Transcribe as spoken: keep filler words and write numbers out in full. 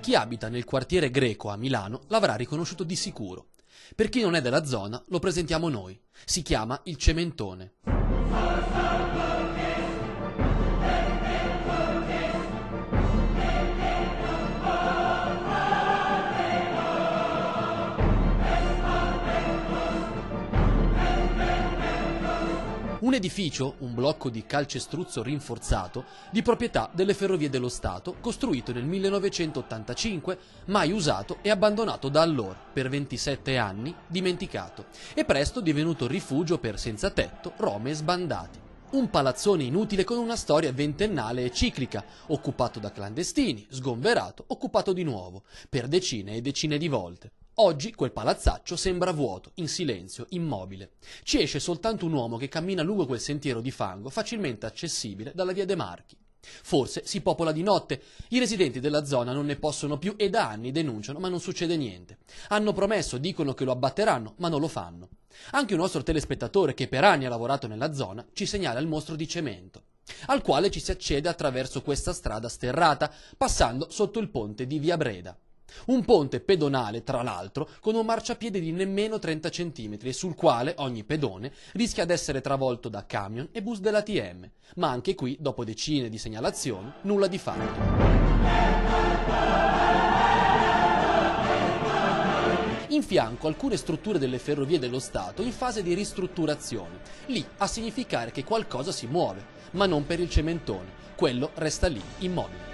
Chi abita nel quartiere Greco a Milano l'avrà riconosciuto di sicuro. Per chi non è della zona, lo presentiamo noi. Si chiama il Cementone. Un edificio, un blocco di calcestruzzo rinforzato, di proprietà delle Ferrovie dello Stato, costruito nel millenovecentottantacinque, mai usato e abbandonato da allora, per ventisette anni, dimenticato, e presto divenuto rifugio per senza tetto, rom e sbandati. Un palazzone inutile con una storia ventennale e ciclica, occupato da clandestini, sgomberato, occupato di nuovo, per decine e decine di volte. Oggi quel palazzaccio sembra vuoto, in silenzio, immobile. Ci esce soltanto un uomo che cammina lungo quel sentiero di fango facilmente accessibile dalla via De Marchi. Forse si popola di notte, i residenti della zona non ne possono più e da anni denunciano, ma non succede niente. Hanno promesso, dicono che lo abbatteranno, ma non lo fanno. Anche un nostro telespettatore che per anni ha lavorato nella zona ci segnala il mostro di cemento, al quale ci si accede attraverso questa strada sterrata, passando sotto il ponte di via Breda. Un ponte pedonale, tra l'altro, con un marciapiede di nemmeno trenta centimetri e sul quale ogni pedone rischia d'essere travolto da camion e bus dell'A T M. Ma anche qui, dopo decine di segnalazioni, nulla di fatto. In fianco alcune strutture delle Ferrovie dello Stato in fase di ristrutturazione, lì a significare che qualcosa si muove, ma non per il Cementone, quello resta lì, immobile.